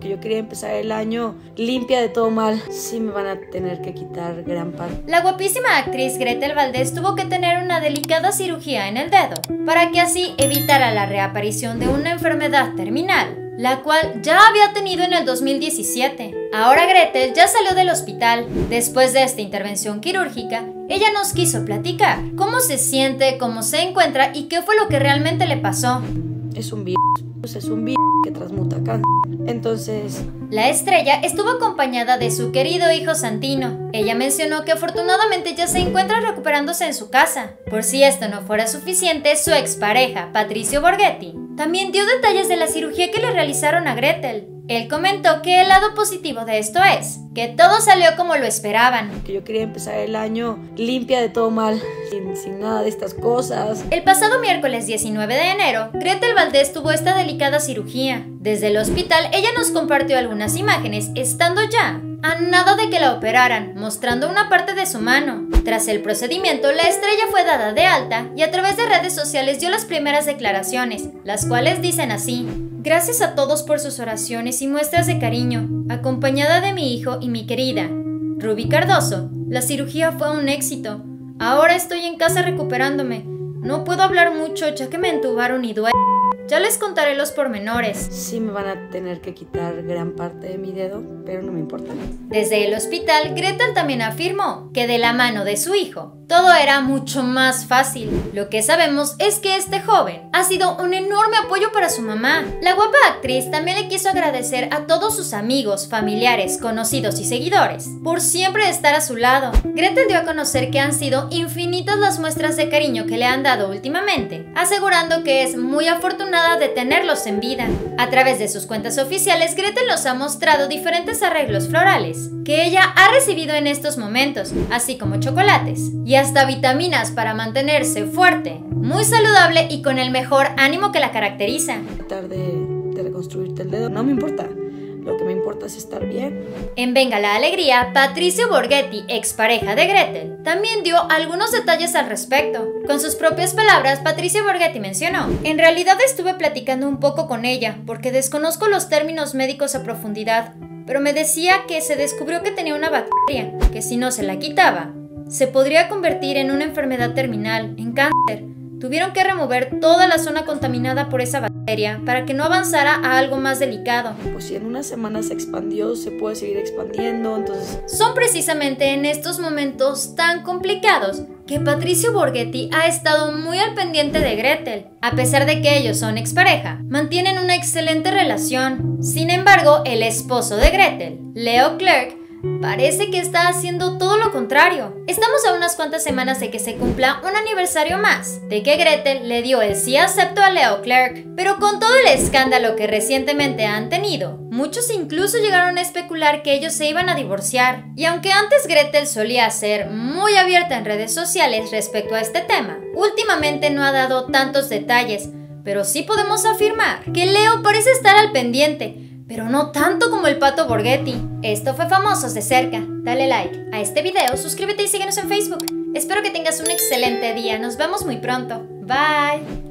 que yo quería empezar el año limpia de todo mal. Sí me van a tener que quitar gran parte. La guapísima actriz Gretel Valdez tuvo que tener una delicada cirugía en el dedo, para que así evitara la reaparición de una enfermedad terminal, la cual ya había tenido en el 2017. Ahora Gretel ya salió del hospital. Después de esta intervención quirúrgica, ella nos quiso platicar cómo se siente, cómo se encuentra y qué fue lo que realmente le pasó. Es un virus que transmuta cáncer. Entonces, la estrella estuvo acompañada de su querido hijo Santino. Ella mencionó que afortunadamente ya se encuentra recuperándose en su casa. Por si esto no fuera suficiente, su expareja, Patricio Borghetti, también dio detalles de la cirugía que le realizaron a Gretel. Él comentó que el lado positivo de esto es que todo salió como lo esperaban. Que yo quería empezar el año limpia de todo mal, sin nada de estas cosas. El pasado miércoles 19 de enero, Gretel Valdez tuvo esta delicada cirugía. Desde el hospital, ella nos compartió algunas imágenes estando ya a nada de que la operaran, mostrando una parte de su mano. Tras el procedimiento, la estrella fue dada de alta y a través de redes sociales dio las primeras declaraciones, las cuales dicen así: gracias a todos por sus oraciones y muestras de cariño, acompañada de mi hijo y mi querida Ruby Cardoso. La cirugía fue un éxito. Ahora estoy en casa recuperándome. No puedo hablar mucho ya que me entubaron y duele. Ya les contaré los pormenores. Sí me van a tener que quitar gran parte de mi dedo, pero no me importa. Desde el hospital, Gretel también afirmó que de la mano de su hijo, todo era mucho más fácil. Lo que sabemos es que este joven ha sido un enorme apoyo para su mamá. La guapa actriz también le quiso agradecer a todos sus amigos, familiares, conocidos y seguidores por siempre estar a su lado. Gretel dio a conocer que han sido infinitas las muestras de cariño que le han dado últimamente, asegurando que es muy afortunada de tenerlos en vida. A través de sus cuentas oficiales, Gretel nos ha mostrado diferentes arreglos florales que ella ha recibido en estos momentos, así como chocolates y hasta vitaminas para mantenerse fuerte, muy saludable y con el mejor ánimo que la caracteriza. Tratar de reconstruirte el dedo, no me importa. Lo que me importa es estar bien. En Venga la Alegría, Patricio Borghetti, expareja de Gretel, también dio algunos detalles al respecto. Con sus propias palabras, Patricio Borghetti mencionó: en realidad estuve platicando un poco con ella, porque desconozco los términos médicos a profundidad, pero me decía que se descubrió que tenía una bacteria, que si no se la quitaba, se podría convertir en una enfermedad terminal, en cáncer. Tuvieron que remover toda la zona contaminada por esa bacteria para que no avanzara a algo más delicado. Pues si en una semana se expandió, se puede seguir expandiendo, entonces... Son precisamente en estos momentos tan complicados que Patricio Borghetti ha estado muy al pendiente de Gretel. A pesar de que ellos son expareja, mantienen una excelente relación. Sin embargo, el esposo de Gretel, Leo Clark, parece que está haciendo todo lo contrario. Estamos a unas cuantas semanas de que se cumpla un aniversario más de que Gretel le dio el sí acepto a Leo Clark, pero con todo el escándalo que recientemente han tenido, muchos incluso llegaron a especular que ellos se iban a divorciar. Y aunque antes Gretel solía ser muy abierta en redes sociales respecto a este tema, últimamente no ha dado tantos detalles, pero sí podemos afirmar que Leo parece estar al pendiente, pero no tanto como el Pato Borghetti. Esto fue Famosos de Cerca. Dale like a este video, suscríbete y síguenos en Facebook. Espero que tengas un excelente día. Nos vemos muy pronto. Bye.